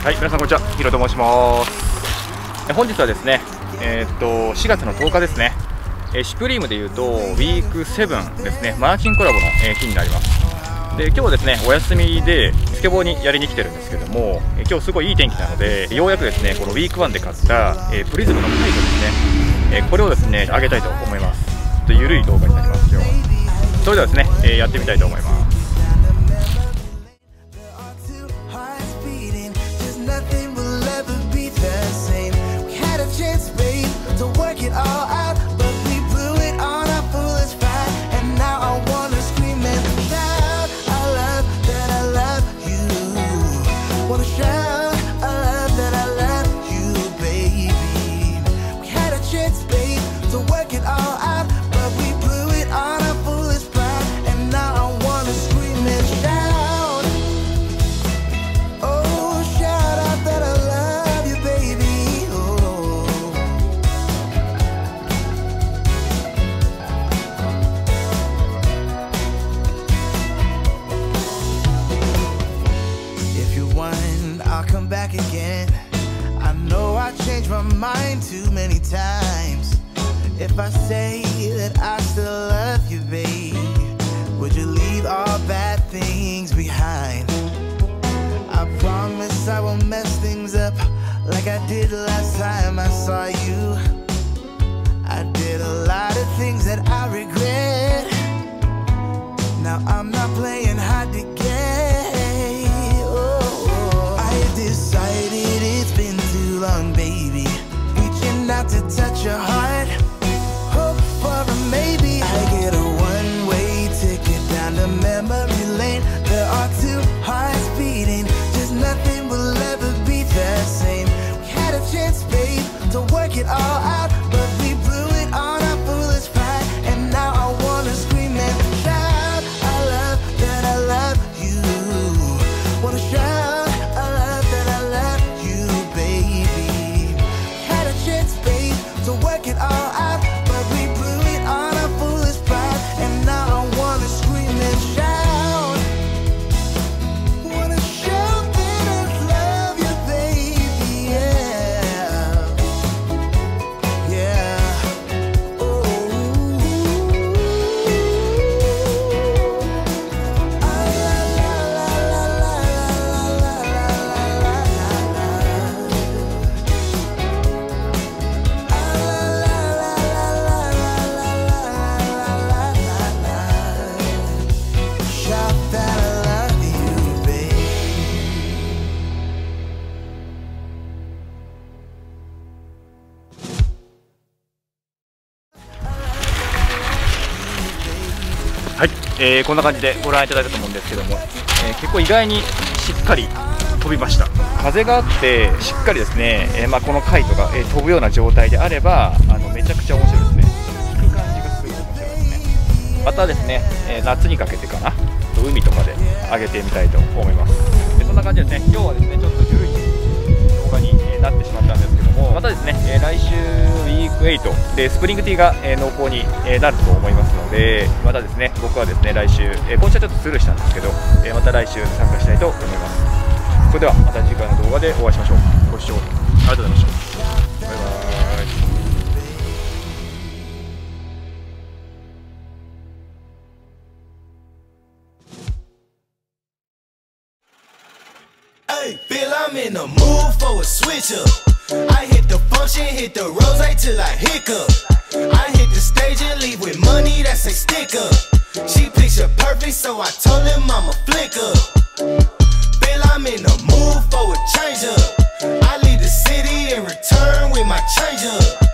はい、皆さんこんにちは、ヒロと申します。本日はですね、4月の10日ですね。シュプリームでいうとウィーク7ですね、マーチンコラボの日になります。で、今日はですね、お休みでスケボーにやりに来てるんですけども、今日すごいいい天気なので、ようやくですね、このウィーク1で買ったプリズムのカイトですね、これをですね、上げたいと思います。ちょっと緩い動画になります。今日はそれではですね、やってみたいと思います。 My mind too many times. If I say that I still love you, babe, would you leave all bad things behind? I promise I won't mess things up like I did last time I saw you. I did a lot of things that I regret. Now I'm not playing hard to get. Oh, I decided it's been too long, baby, not to touch your heart, hope for a maybe. I get a one-way ticket down to memory lane. There are two hearts beating, just nothing will ever be the same. We had a chance, babe, to work it all out, but we blew it on our foolish pride. And now I wanna scream and shout, I love that I love you. Wanna shout, I love that I love you, baby. Had a chance, babe, to work it all out, but we blew it on our foolish pride. And now I wanna scream and shout, wanna shout that I love you, baby, yeah, yeah, oh, はい、こんな感じでご覧いただいたと思うんですけども、結構意外にしっかり飛びました。風があってしっかりですね、このカイトが、飛ぶような状態であればめちゃくちゃ面白いですね。引く感じがすごい面白いですね。またですね、夏にかけてかな、海とかで上げてみたいと思います。そんな感じですね。今日はですね、ちょっと緩い動画になってしまったんですけども、またですね、来週ウィーク8でスプリングティーが濃厚になると思いますので、またですね、僕はですね、来週今週はちょっとスルーしたんですけど、また来週参加したいと思います。それではまた次回の動画でお会いしましょう。ご視聴ありがとうございました。バイバーイ。 Hey, Bill, I'm in the mood for a switch up. I hit the function, hit the rose till I hiccup. I hit the stage and leave with money that's a stick up. She picture perfect, so I told him I'm a flick up. Bill, I'm in the mood for a change up. I leave the city and return with my change up.